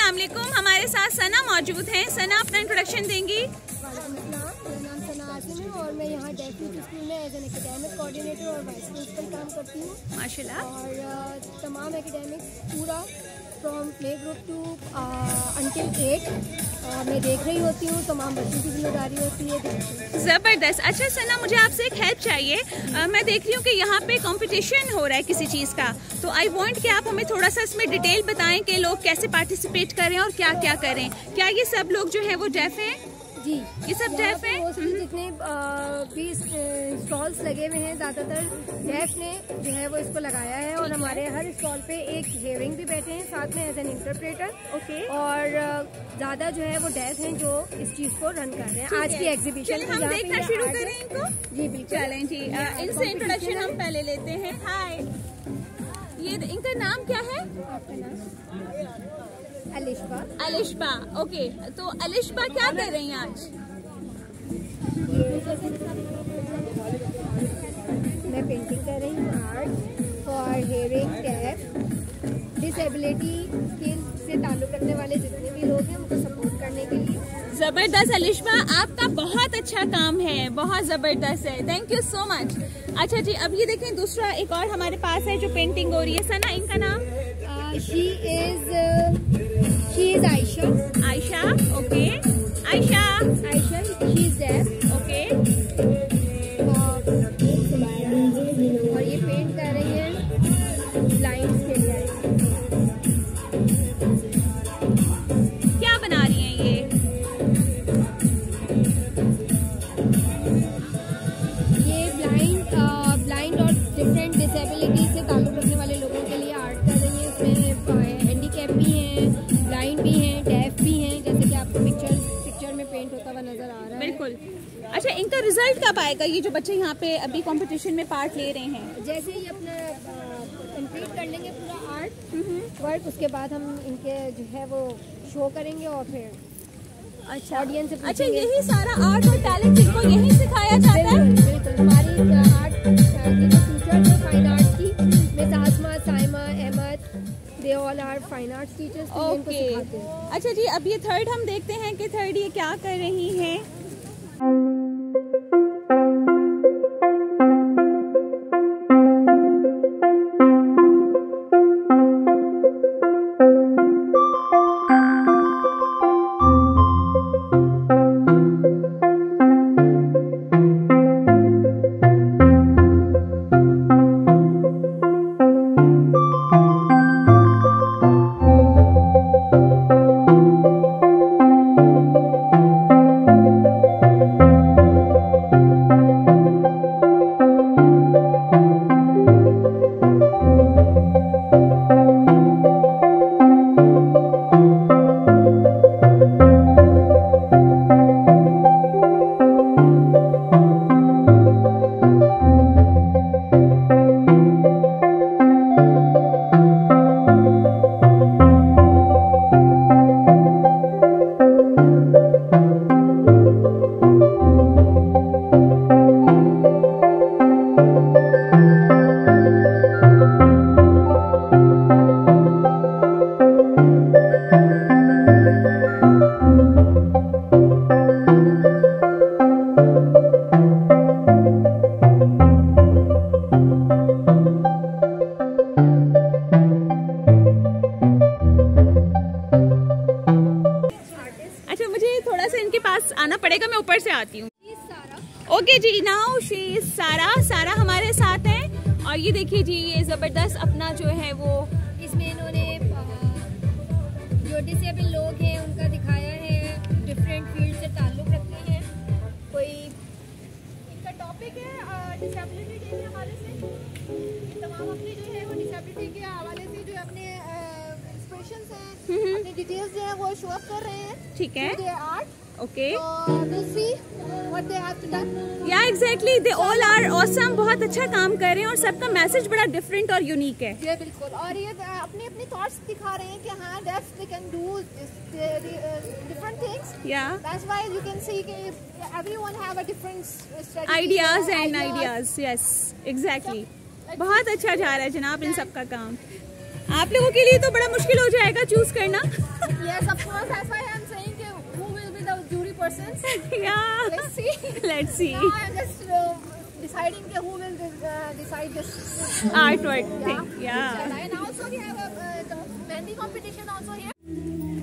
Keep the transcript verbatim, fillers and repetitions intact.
अस्सलाम वालेकुम। हमारे साथ सना मौजूद हैं। सना अपना इंट्रोडक्शन देंगी। मेरा नाम सना आसिम है और मैं यहाँ डेफ यूथ स्कूल में एज एन एकेडमिक कोऑर्डिनेटर और वाइस प्रिंसिपल काम करती हूँ माशाल्लाह। और तमाम एकेडमिक पूरा from play group to until eight मैं देख रही होती हूँ। तमाम बच्चों की जिम्मेदारी होती है। ज़बरदस्त। अच्छा सना, मुझे आपसे एक हेल्प चाहिए। आ, मैं देख रही हूँ कि यहाँ पे कंपटीशन हो रहा है किसी चीज़ का, तो आई वांट कि आप हमें थोड़ा सा इसमें डिटेल बताएं कि लोग कैसे पार्टिसिपेट करें और क्या क्या करें। क्या ये सब लोग जो है वो डेफ हैं? जी, ये सब डेफ हैं। जितने भी स्टॉल्स लगे हुए हैं ज़्यादातर डेफ ने जो है वो इसको लगाया है और हमारे हर स्टॉल पे एक हियरिंग भी बैठे हैं साथ में एज एन इंटरप्रेटर। ओके। और ज़्यादा जो है वो डेफ हैं जो इस चीज़ को रन कर रहे हैं। आज की एग्जीबिशन हम देखना शुरू करें इनको। जी बिल्कुल, चलें जी। इनसे इंट्रोडक्शन हम पहले लेते हैं। हाय, ये इनका नाम क्या है? आपका नाम? अलिशबा। अलिशबा, ओके। तो अलिशबा क्या कर रही हैं आज? मैं पेंटिंग कर रही हूँ art for hearing deaf disability से ताल्लुक रखने वाले जितने भी लोग हैं उनको सपोर्ट करने के लिए। जबरदस्त अलिशबा, आपका बहुत अच्छा काम है, बहुत जबरदस्त है। Thank you so much. अच्छा जी, अब ये देखें दूसरा एक और हमारे पास है जो पेंटिंग हो रही है। सना, इनका नाम? She is she is Ayesha. Ayesha, okay. Ayesha Ayesha she is deaf. Okay. और ये पेंट कर रही है ब्लाइंड्स के लिए। क्या बना रही हैं ये? ये ब्लाइंड ब्लाइंड और डिफरेंट डिसेबिलिटी से ताल्लुक रखने वाले लोगों के लिए आर्ट कर रही है। इसमें हैंडीकैप भी हैं, ब्लाइंड भी हैं, डेफ भी हैं, जैसे कि आपको पिक्चर पिक्चर में पेंट होता हुआ नजर आ रहा है। बिल्कुल। अच्छा, इनका रिजल्ट कब आएगा, ये जो बच्चे यहाँ पे अभी कंपटीशन में पार्ट ले रहे हैं? जैसे ही अपना कंप्लीट कर लेंगे पूरा आर्ट वर्क, उसके बाद हम इनके जो है वो शो करेंगे और फिर अच्छा ऑडियंस से अच्छा, यही सारा आर्ट और टैलेंट इनको यही सिखाया जाता है? बिल्कुल। हमारी आर्ट की जो टीचर्स हैं फाइन आर्ट्स की, miss Asma, Saima, Ahmed, they all are fine arts teachers. Okay. अच्छा जी, अब ये थर्ड हम देखते हैं कि थर्ड ये क्या कर रही हैं। आना पड़ेगा, मैं ऊपर से आती हूँ। ओके जी, नाउ शी इज सारा। सारा हमारे साथ है और ये देखिए जी, ये जबरदस्त अपना जो है वो इसमें इन्होंने जो डिसेबल लोग हैं उनका दिखाया है, डिफरेंट फील्ड से ताल्लुक रखते हैं। कोई इनका टॉपिक है डिसेबिलिटी डे के हवाले से, तमाम अपनी जो है वो डिसेबिलिटी के हवाले से जो अपने एक्सप्रेशंस हैं, अपनी डिटेल्स जो है वो शो अप कर रहे हैं। ठीक है, art. Okay, yeah exactly, they all are awesome. बहुत अच्छा काम कर रहे हैं और सबका मैसेज बड़ा डिफरेंट और यूनिक है। ये बिल्कुल, और ये अपने अपने थॉट्स दिखा रहे हैं कि हाँ def they can do different things. Yeah that's why you can see कि everyone have a different ideas and ideas. Yes, exactly. बहुत अच्छा जा रहा है जनाब इन सबका काम। आप लोगों के लिए तो बड़ा मुश्किल हो जाएगा चूज करना। Yes, of course. That's why I'm saying कि who will be the jury persons. Yeah. Let's see. Let's see. Now I'm just uh, deciding कि who will uh, decide this. Artwork Yeah. thing. Yeah. And also we have a uh, the mehndi competition also here.